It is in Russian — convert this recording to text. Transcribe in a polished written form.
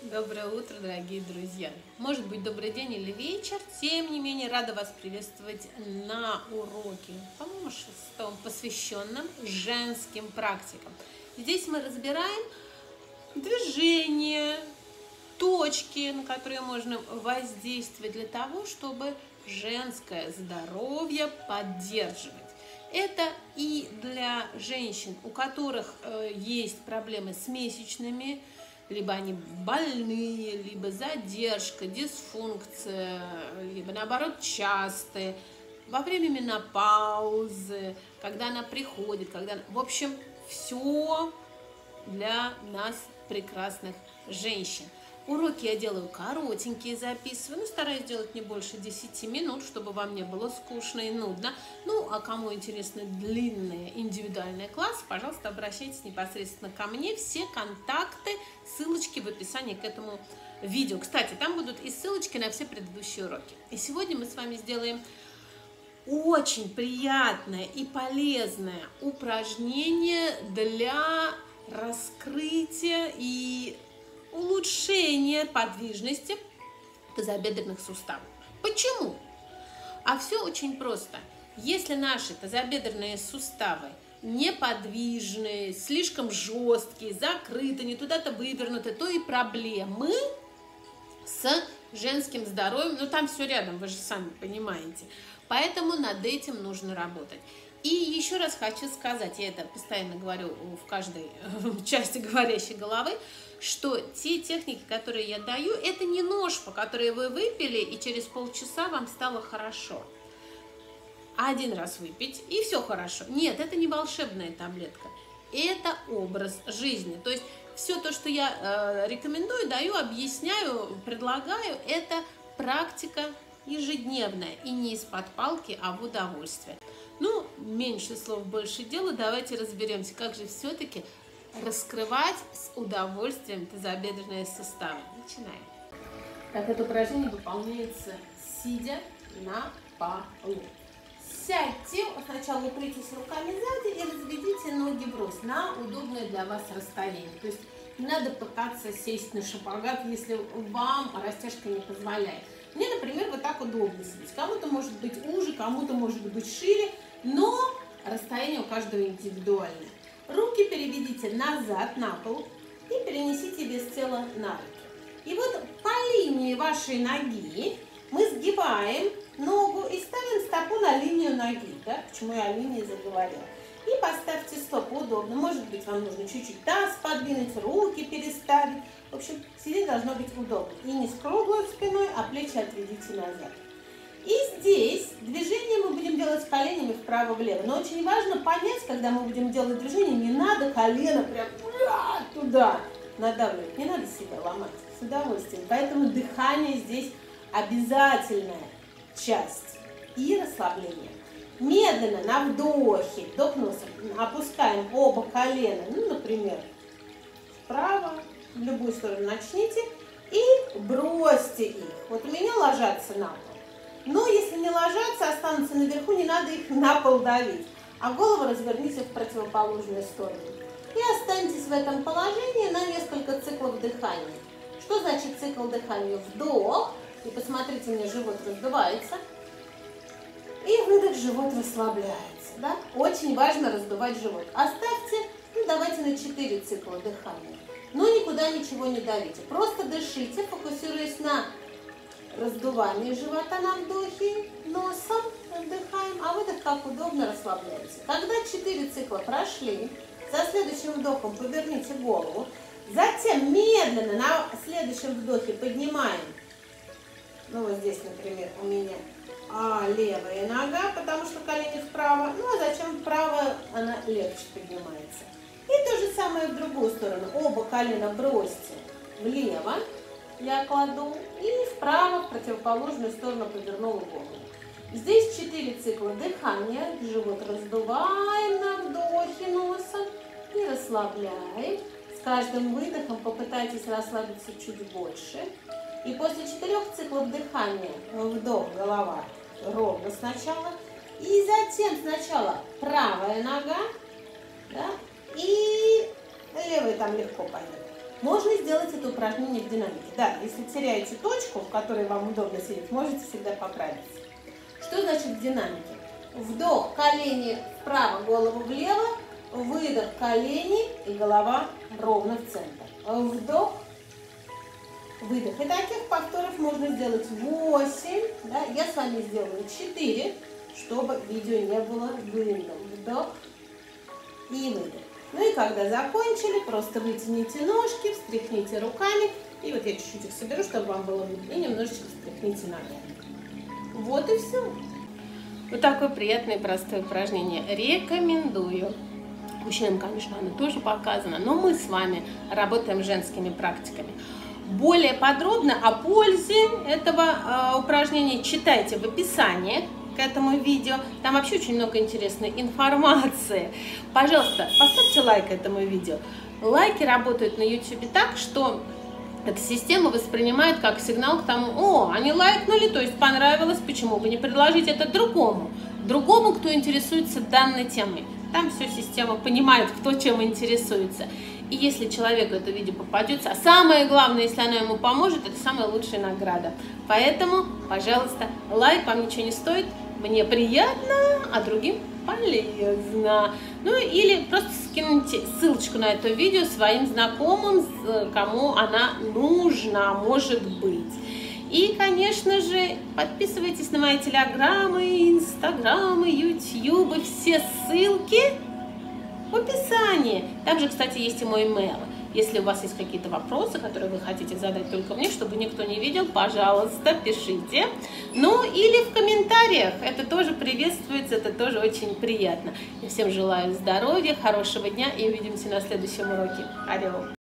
Доброе утро, дорогие друзья! Может быть, добрый день или вечер. Тем не менее, рада вас приветствовать на уроке, по-моему, шестом, посвященном женским практикам. Здесь мы разбираем движения, точки, на которые можно воздействовать для того, чтобы женское здоровье поддерживать. Это и для женщин, у которых есть проблемы с месячными, либо они больные, либо задержка, дисфункция, либо наоборот частые, во время менопаузы, когда она приходит, в общем, все для нас, прекрасных женщин. Уроки я делаю коротенькие, записываю, стараюсь делать не больше 10 минут, чтобы вам не было скучно и нудно. Ну, а кому интересны длинные индивидуальные классы, пожалуйста, обращайтесь непосредственно ко мне. Все контакты, ссылочки в описании к этому видео. Кстати, там будут и ссылочки на все предыдущие уроки. И сегодня мы с вами сделаем очень приятное и полезное упражнение для раскрытия и улучшение подвижности тазобедренных суставов. Почему? А все очень просто. Если наши тазобедренные суставы неподвижные, слишком жесткие, закрыты, не туда-то вывернуты, то и проблемы с женским здоровьем, ну там все рядом, вы же сами понимаете. Поэтому над этим нужно работать. И еще раз хочу сказать, я это постоянно говорю в каждой части говорящей головы, что те техники, которые я даю, это не ножпа, которые вы выпили, и через полчаса вам стало хорошо. Один раз выпить, и все хорошо. Нет, это не волшебная таблетка. Это образ жизни. То есть все то, что я рекомендую, даю, объясняю, предлагаю, это практика ежедневная. И не из-под палки, а в удовольствие. Ну, меньше слов, больше дела. Давайте разберемся, как же все-таки раскрывать с удовольствием тазобедренные суставы. Начинаем. Так, это упражнение выполняется сидя на полу. Сядьте, сначала упритесь руками сзади и разведите ноги врозь на удобное для вас расстояние. То есть не надо пытаться сесть на шпагат, если вам растяжка не позволяет. Мне, например, вот так удобно сидеть. Кому-то может быть уже, кому-то может быть шире, но расстояние у каждого индивидуальное. Руки переведите назад на пол и перенесите вес тела на руки. И вот по линии вашей ноги мы сгибаем ногу и ставим стопу на линию ноги. Да? Почему я о линии заговорила? И поставьте стопу удобно. Может быть, вам нужно чуть-чуть таз подвинуть, руки переставить. В общем, сидеть должно быть удобно. И не с круглой спиной, а плечи отведите назад. И здесь движение мы будем делать коленями вправо-влево. Но очень важно понять, когда мы будем делать движение, не надо колено прям туда надавливать. Не надо себя ломать. С удовольствием. Поэтому дыхание здесь обязательная часть. И расслабление. Медленно на вдохе, вдох носом, опускаем оба колена, ну, например, вправо, в любую сторону начните и бросьте их. Вот у меня ложатся на пол. Но если не ложатся, останутся наверху, не надо их на пол давить, а голову разверните в противоположную сторону. И останьтесь в этом положении на несколько циклов дыхания. Что значит цикл дыхания? Вдох, и посмотрите, у меня живот раздувается. И выдох, живот расслабляется. Да? Очень важно раздувать живот. Оставьте, ну давайте на 4 цикла дыхания. Но никуда ничего не давите. Просто дышите, фокусируясь на раздувании живота на вдохе, носом вдыхаем, а выдох как удобно расслабляете. Когда 4 цикла прошли, за следующим вдохом поверните голову. Затем медленно на следующем вдохе поднимаем. Ну вот здесь, например, у меня левая нога, потому что колени вправо, ну а зачем вправо она легче поднимается. И то же самое в другую сторону. Оба колена бросьте влево, я кладу, и вправо, в противоположную сторону повернула голову. Здесь 4 цикла дыхания, живот раздуваем на вдохе носом и расслабляем. С каждым выдохом попытайтесь расслабиться чуть больше. И после 4 циклов дыхания, вдох, голова ровно сначала, и затем сначала правая нога, да, и левая там легко пойдет. Можно сделать это упражнение в динамике. Да, если теряете точку, в которой вам удобно сидеть, можете всегда поправить. Что значит в динамике? Вдох, колени вправо, голову влево, выдох, колени и голова ровно в центр. Вдох, выдох. И таких повторов можно сделать 8. Да? Я с вами сделаю 4, чтобы видео не было длинным. Вдох и выдох. Ну и когда закончили, просто вытяните ножки, встряхните руками. И вот я чуть-чуть их соберу, чтобы вам было видно. И немножечко встряхните ногами. Вот и все. Вот такое приятное и простое упражнение. Рекомендую. Мужчинам, конечно, оно тоже показано, но мы с вами работаем с женскими практиками. Более подробно о пользе этого упражнения читайте в описании к этому видео. Там вообще очень много интересной информации. Пожалуйста, поставьте лайк этому видео. Лайки работают на YouTube так, что эта система воспринимает как сигнал к тому: о, они лайкнули, то есть понравилось, почему бы не предложить это другому, кто интересуется данной темой. Там все система понимает, кто чем интересуется. И если человеку это видео попадется, а самое главное, если оно ему поможет, это самая лучшая награда. Поэтому, пожалуйста, лайк вам ничего не стоит, мне приятно, а другим полезно. Ну или просто скиньте ссылочку на это видео своим знакомым, кому она нужна, может быть. И, конечно же, подписывайтесь на мои телеграммы, инстаграмы, ютьюбы, все ссылки в описании. Там же, кстати, есть и мой имейл. Если у вас есть какие-то вопросы, которые вы хотите задать только мне, чтобы никто не видел, пожалуйста, пишите. Ну, или в комментариях. Это тоже приветствуется, это тоже очень приятно. Я всем желаю здоровья, хорошего дня и увидимся на следующем уроке. Алло.